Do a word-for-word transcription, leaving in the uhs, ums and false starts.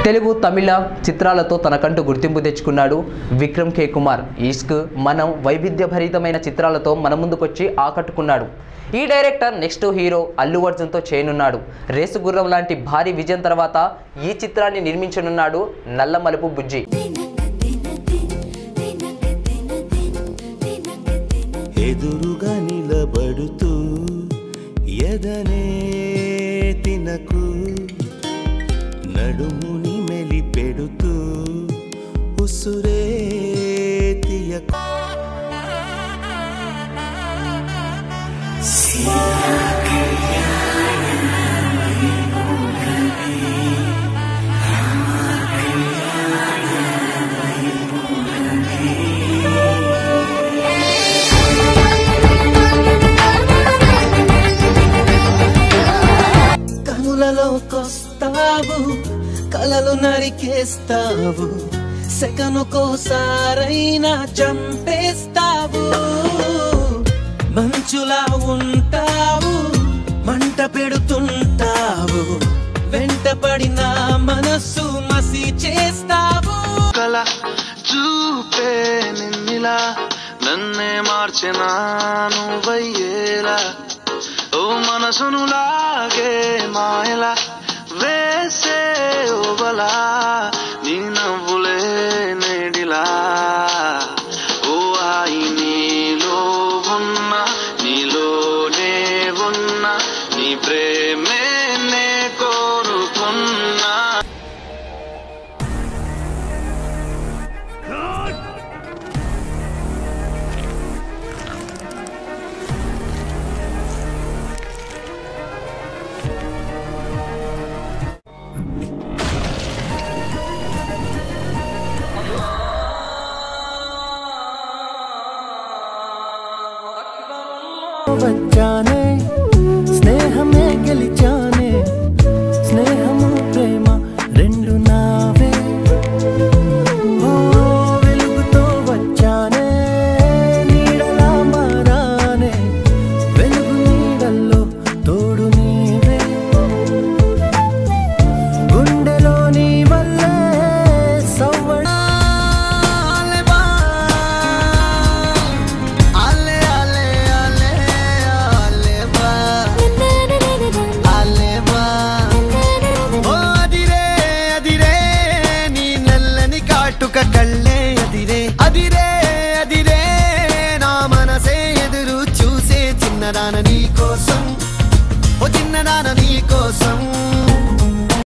తెలుగు తమిళ చిత్రాలతో తనకంటూ గుర్తింపు తెచ్చుకున్నాడు విక్రమ్ కే కుమార్. ఇష్క్, మనం వైవిధ్యభరితమైన చిత్రాలతో మన ముందుకొచ్చి ఆకట్టుకున్నాడు. ఈ డైరెక్టర్ నెక్స్ట్ హీరో అల్లు అర్జున్తో చేయనున్నాడు. రేసు గుర్రం లాంటి భారీ విజయం తర్వాత ఈ చిత్రాన్ని నిర్మించనున్నాడు నల్ల మలుపు బుజ్జి. ఎదురుగా నిలబడుతూ ఎదనే తినకు, నడుముని మెలిపెడుతూ ఉసురే తీయకు. కనులలోకొస్తావు, కలలు నరికేస్తావు, సెకనుకోసారైనా చంపేస్తావు. మంచులా ఉంటావు, మంట పెడుతుంటావు, వెంట పడిన మనస్సు మసి చేస్తావు. కల చూపే నిన్నిలా నన్నే మార్చెనా నువ్వయ్యేలా, ఓ మనసును లాగే మాయలా వేసే ఓవలా, నీ నవ్వులే నేడిలా. ఓ ఆయి నీలో ఉన్న, నీలోనే ఉన్న, నీ ప్రేమే నే కోరుకున్నా. వచ్చానే స్నేహమే గెలిచానే, స్నేహము ప్రేమ రెండు నావే. ఓ వెలుగుతో వచ్చానే, నీడలా మారానే, వెలుగు నీడల్లో తోడు నీవే. గుండెలో నీ వల్లే సవ్వడ కళ్ళే అదిరే అదిరే అదిరే, నా మనసే ఎదురు చూసే చిన్నదాన నీ కోసం, ఓ చిన్నదాన నీ కోసం.